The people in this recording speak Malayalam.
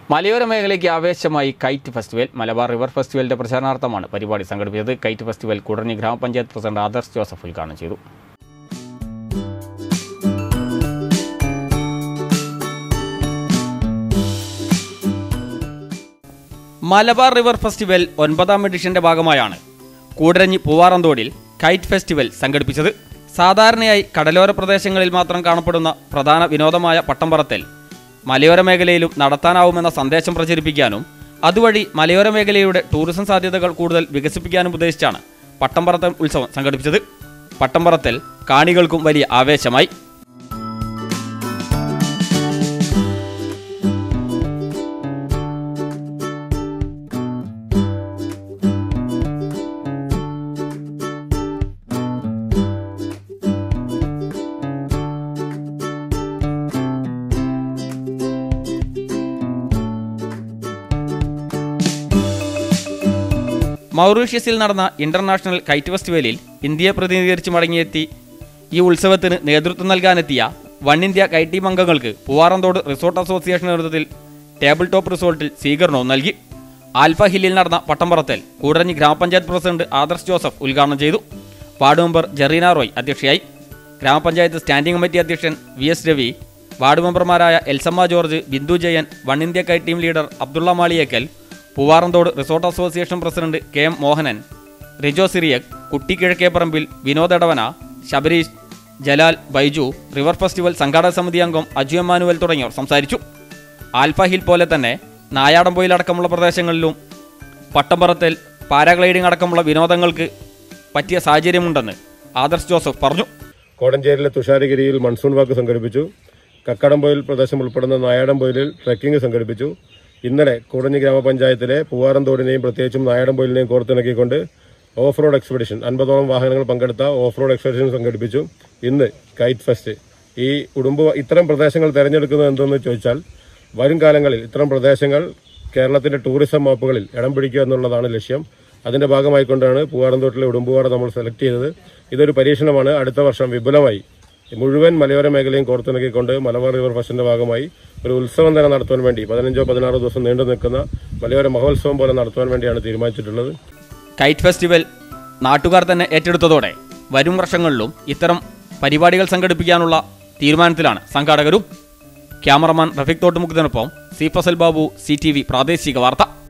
മലയോര മേഖലയ്ക്ക് ആവേശമായി കൈറ്റ് ഫെസ്റ്റിവൽ. മലബാർ റിവർ ഫെസ്റ്റിവലിന്റെ പ്രചാരണാർത്ഥമാണ് പരിപാടി സംഘടിപ്പിച്ചത്. കൈറ്റ് ഫെസ്റ്റിവൽ കൂടരഞ്ഞി ഗ്രാമപഞ്ചായത്ത് പ്രസിഡന്റ് ആദർശ് ജോസഫ് ഉദ്ഘാടനം ചെയ്തു. മലബാർ റിവർ ഫെസ്റ്റിവൽ 9ാം എഡിഷന്റെ ഭാഗമായാണ് കൂടരഞ്ഞി പൂവാറന്തോടിൽ കൈറ്റ് ഫെസ്റ്റിവൽ സംഘടിപ്പിച്ചത്. സാധാരണയായി കടലോര പ്രദേശങ്ങളിൽ മാത്രം കാണപ്പെടുന്ന പ്രധാന വിനോദമായ പട്ടംപറത്തൽ മലയോര മേഖലയിലും നടത്താനാവുമെന്ന സന്ദേശം പ്രചരിപ്പിക്കാനും അതുവഴി മലയോര മേഖലയുടെ ടൂറിസം സാധ്യതകൾ കൂടുതൽ വികസിപ്പിക്കാനും ഉദ്ദേശിച്ചാണ് പട്ടംപറത്തൽ ഉത്സവം സംഘടിപ്പിച്ചത്. പട്ടംപറത്തൽ കാണികൾക്കും വലിയ ആവേശമായി. മൗറീഷ്യസിൽ നടന്ന ഇന്റർനാഷണൽ കൈറ്റ് ഫെസ്റ്റിവലിൽ ഇന്ത്യയെ പ്രതിനിധീകരിച്ച് മടങ്ങിയെത്തി ഈ ഉത്സവത്തിന് നേതൃത്വം നൽകാനെത്തിയ വൺ ഇന്ത്യ കൈറ്റ് ടീം അംഗങ്ങൾക്ക് പൂവാറന്തോട് റിസോർട്ട് അസോസിയേഷൻ നേതൃത്വത്തിൽ ടേബിൾ ടോപ്പ് റിസോർട്ടിൽ സ്വീകരണവും നൽകി. ആൽഫ ഹില്ലിൽ നടന്ന പട്ടംപറത്തൽ കൂടരഞ്ഞി ഗ്രാമപഞ്ചായത്ത് പ്രസിഡന്റ് ആദർശ് ജോസഫ് ഉദ്ഘാടനം ചെയ്തു. വാർഡ് മെമ്പർ ജെറീന റോയ് അധ്യക്ഷയായി. ഗ്രാമപഞ്ചായത്ത് സ്റ്റാൻഡിംഗ് കമ്മിറ്റി അധ്യക്ഷൻ VS രവി, വാർഡ് മെമ്പർമാരായ Elsamma George, Bindu Jayan, one India kite team leader Abdulla Maliyekkal, Poovaranthode resort association president KM Mohanan, Rijo Cyriac, Kutty Kizhakkeparambil, Vinod Edavana, Shabareesh, Jalal, Baiju, river festival സംഘാടക സമിതി അംഗം അജു എമ്മാനുവൽ തുടങ്ങിയവർ സംസാരിച്ചു. ആൽഫ ഹിൽ പോലെ തന്നെ നായാടംപൊയിലടക്കമുള്ള പ്രദേശങ്ങളിലും പട്ടംപറത്തൽ, പാരാഗ്ലൈഡിംഗ് അടക്കമുള്ള വിനോദങ്ങൾക്ക് പറ്റിയ സാഹചര്യമുണ്ടെന്ന് ആദർശ് ജോസഫ് പറഞ്ഞു. കോടഞ്ചേരിയിലെ തുഷാരഗിരിയിൽ മൺസൂൺ വാക്ക് സംഘടിപ്പിച്ചു. കക്കടംപൊയിൽ പ്രദേശം ഉൾപ്പെടുന്ന നായാടംപൊയിലിൽ ട്രെക്കിംഗ് സംഘടിപ്പിച്ചു. ഇന്നലെ കൂടരഞ്ഞി ഗ്രാമപഞ്ചായത്തിലെ പൂവാറന്തോടിനെയും പ്രത്യേകിച്ചും നായാടംപൊയിലിനെയും കോർത്തിണക്കിക്കൊണ്ട് ഓഫ് റോഡ് എക്സ്പെഡിഷൻ 50ഓളം വാഹനങ്ങൾ പങ്കെടുത്ത ഓഫ് റോഡ് എക്സ്പെഡിഷൻ സംഘടിപ്പിച്ചു. ഇന്ന് കൈറ്റ് ഫെസ്റ്റ്. ഈ ഇത്തരം പ്രദേശങ്ങൾ തിരഞ്ഞെടുക്കുന്നത് എന്തെന്ന് ചോദിച്ചാൽ വരും കാലങ്ങളിൽ ഇത്തരം പ്രദേശങ്ങൾ കേരളത്തിന്റെ ടൂറിസം മാപ്പുകളിൽ ഇടം പിടിക്കുക എന്നുള്ളതാണ് ലക്ഷ്യം. അതിന്റെ ഭാഗമായിക്കൊണ്ടാണ് പൂവാറന്തോട്ടിലെ ഉടുമ്പുപാറ നമ്മൾ സെലക്ട് ചെയ്തത്. ഇതൊരു പരീക്ഷണമാണ്. അടുത്ത വർഷം വിപുലമായി മുഴുവൻ മലയോര മേഖലയും കോർത്തിണക്കിക്കൊണ്ട് മലബാർ റിവർ ഫെസ്റ്റിന്റെ ഭാഗമായി ഒരു ഉത്സവം തന്നെ നടത്തുവാൻ വേണ്ടി 15-16 ദിവസം നീണ്ടു നിൽക്കുന്ന മലയോര മഹോത്സവം പോലെ നടത്തുവാൻ വേണ്ടിയാണ് തീരുമാനിച്ചിട്ടുള്ളത്. കൈറ്റ് ഫെസ്റ്റിവൽ നാട്ടുകാർ തന്നെ ഏറ്റെടുത്തതോടെ വരും വർഷങ്ങളിലും ഇത്തരം പരിപാടികൾ സംഘടിപ്പിക്കാനുള്ള തീരുമാനത്തിലാണ് സംഘാടകരും. ക്യാമറമാൻ റഫീഖ് തോട്ടുമുഖത്തിനൊപ്പം C. ഫസൽ ബാബു, CTV പ്രാദേശിക വാർത്ത.